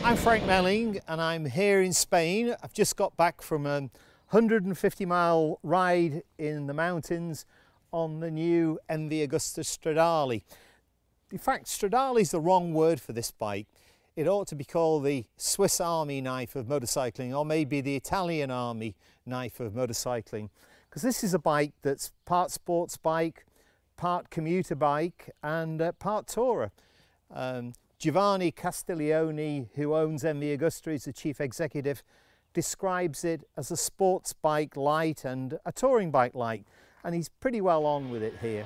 I'm Frank Melling and I'm here in Spain. I've just got back from a 150-mile ride in the mountains on the new MV Agusta Stradale. In fact, Stradale is the wrong word for this bike. It ought to be called the Swiss Army knife of motorcycling, or maybe the Italian Army knife of motorcycling, because this is a bike that's part sports bike, part commuter bike and part tourer. Giovanni Castiglione, who owns MV Agusta, is the chief executive, describes it as a sports bike light and a touring bike light, and he's pretty well on with it here.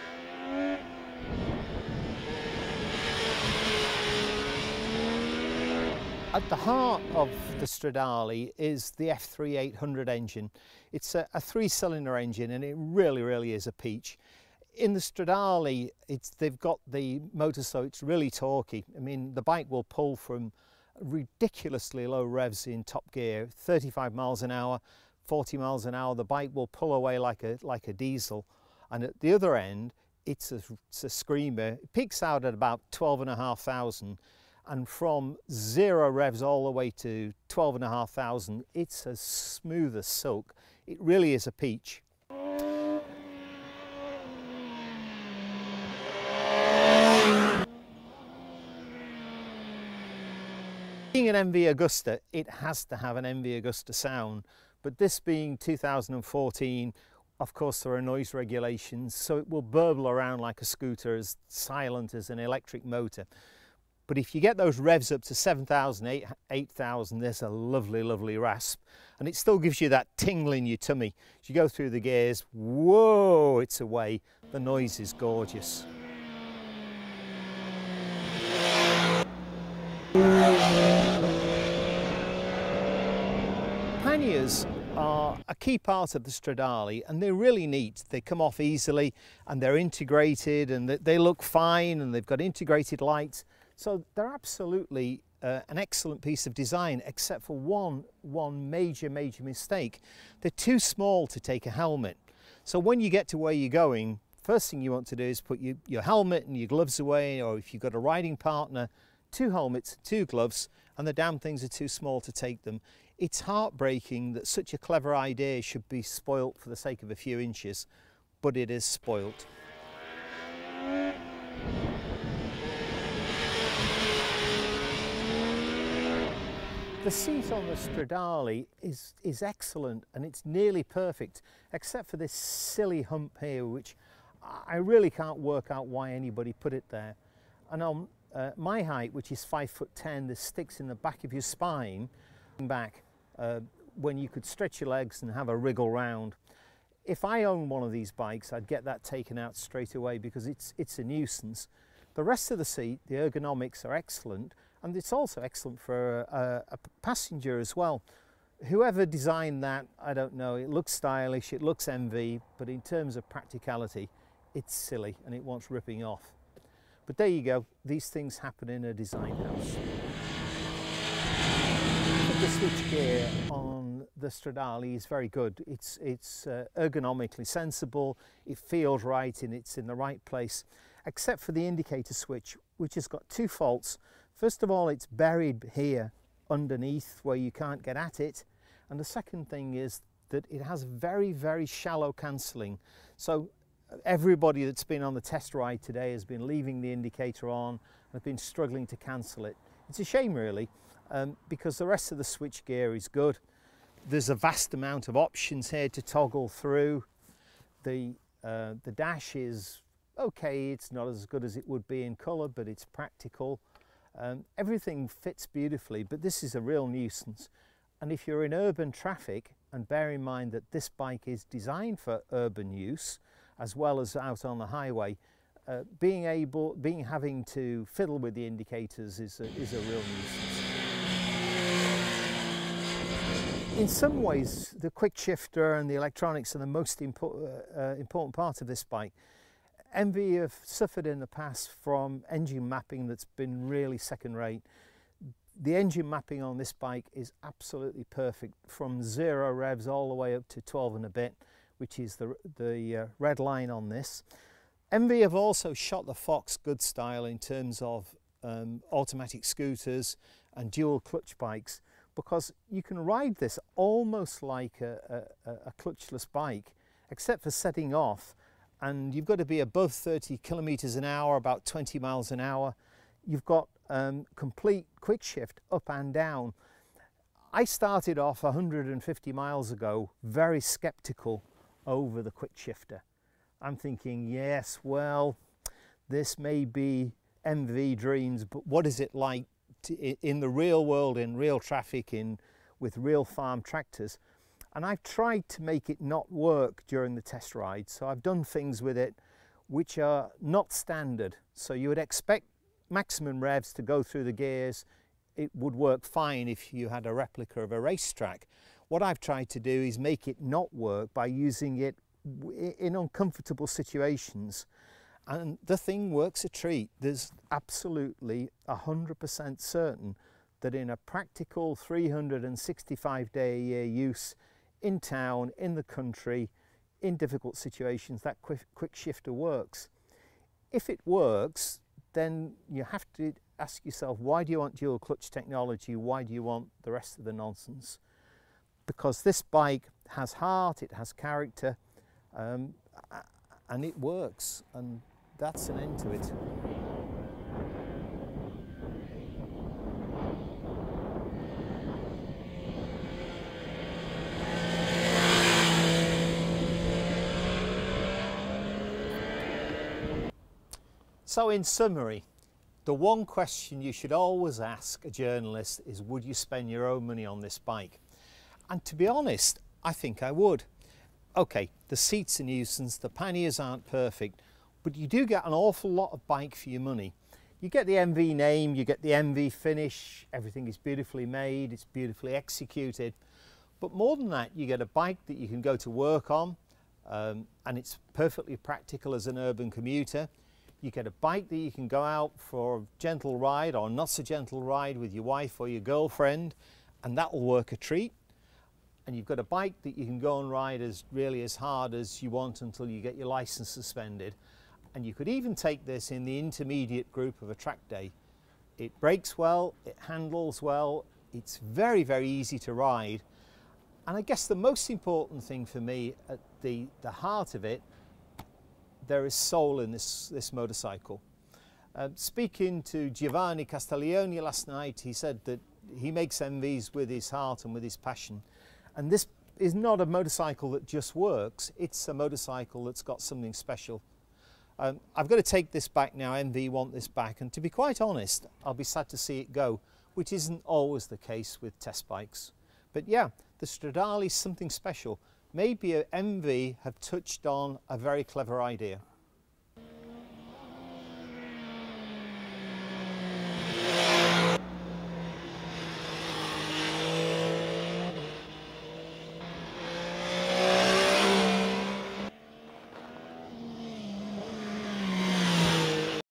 At the heart of the Stradale is the F3800 engine. It's a three-cylinder engine and it really is a peach. In the Stradale, they've got the motor so it's really torquey. I mean, the bike will pull from ridiculously low revs in top gear, 35 miles an hour, 40 miles an hour. The bike will pull away like a diesel. And at the other end, it's a screamer. It peaks out at about 12,500. And from 0 revs all the way to 12,500, it's as smooth as silk. It really is a peach. Being an MV Agusta, it has to have an MV Agusta sound, but this being 2014, of course there are noise regulations, so it will burble around like a scooter, as silent as an electric motor. But if you get those revs up to 7,000, 8,000, there's a lovely rasp. And it still gives you that tingle in your tummy. As you go through the gears, whoa, it's away. The noise is gorgeous. Panniers are a key part of the Stradale and they're really neat. They come off easily and they're integrated and they look fine and they've got integrated lights. So they're absolutely an excellent piece of design, except for one major mistake. They're too small to take a helmet. So when you get to where you're going, first thing you want to do is put your helmet and your gloves away, or if you've got a riding partner, 2 helmets, 2 gloves, and the damn things are too small to take them. It's heartbreaking that such a clever idea should be spoilt for the sake of a few inches, but it is spoilt. The seat on the Stradale is excellent and it's nearly perfect, except for this silly hump here, which I really can't work out why anybody put it there. And on my height, which is 5'10", this sticks in the back of your spine, back when you could stretch your legs and have a wriggle round. If I owned one of these bikes, I'd get that taken out straight away because it's a nuisance. The rest of the seat, the ergonomics are excellent. And it's also excellent for a passenger as well. Whoever designed that, I don't know. It looks stylish, it looks MV, but in terms of practicality, it's silly and it wants ripping off. But there you go. These things happen in a design house. The switchgear on the Stradale is very good. It's ergonomically sensible. It feels right and it's in the right place, except for the indicator switch, which has got 2 faults. First of all, it's buried here underneath where you can't get at it. And the second thing is that it has very shallow cancelling. So everybody that's been on the test ride today has been leaving the indicator on and have been struggling to cancel it. It's a shame really, because the rest of the switch gear is good. There's a vast amount of options here to toggle through. The dash is okay, it's not as good as it would be in colour, but it's practical. Everything fits beautifully, but this is a real nuisance. And if you're in urban traffic, and bear in mind that this bike is designed for urban use as well as out on the highway, having to fiddle with the indicators is a real nuisance. In some ways, the quick shifter and the electronics are the most important part of this bike. MV have suffered in the past from engine mapping that's been really second rate. The engine mapping on this bike is absolutely perfect, from 0 revs all the way up to 12 and a bit, which is the red line on this. MV have also shot the fox good style in terms of automatic scooters and dual clutch bikes, because you can ride this almost like a clutchless bike, except for setting off, and you've got to be above 30 kilometers an hour, about 20 miles an hour. You've got complete quick shift up and down. I started off 150 miles ago very skeptical over the quick shifter. I'm thinking, yes, well, this may be MV dreams, but what is it like in the real world, in real traffic, with real farm tractors? And I've tried to make it not work during the test ride. So I've done things with it which are not standard. So you would expect maximum revs to go through the gears. It would work fine if you had a replica of a racetrack. What I've tried to do is make it not work by using it in uncomfortable situations. And the thing works a treat. There's absolutely 100% certain that in a practical 365-day-a-year use in town, in the country, in difficult situations, that quick shifter works. If it works, then you have to ask yourself, why do you want dual clutch technology? Why do you want the rest of the nonsense? Because this bike has heart, it has character, and it works, and that's an end to it. So in summary, the one question you should always ask a journalist is, would you spend your own money on this bike? And to be honest, I think I would. Okay, the seat's a nuisance, the panniers aren't perfect, but you do get an awful lot of bike for your money. You get the MV name, you get the MV finish, everything is beautifully made, it's beautifully executed. But more than that, you get a bike that you can go to work on, and it's perfectly practical as an urban commuter. You get a bike that you can go out for a gentle ride or not so gentle ride with your wife or your girlfriend, and that will work a treat. And you've got a bike that you can go and ride as hard as you want until you get your license suspended. And you could even take this in the intermediate group of a track day. It brakes well, it handles well, it's very, very easy to ride. And I guess the most important thing for me, at the heart of it, there is soul in this motorcycle. Speaking to Giovanni Castiglione last night, he said that he makes MVs with his heart and with his passion. And this is not a motorcycle that just works, it's a motorcycle that's got something special. I've got to take this back now, MV want this back, and to be quite honest, I'll be sad to see it go, which isn't always the case with test bikes. But yeah, the Stradale is something special. Maybe a MV have touched on a very clever idea.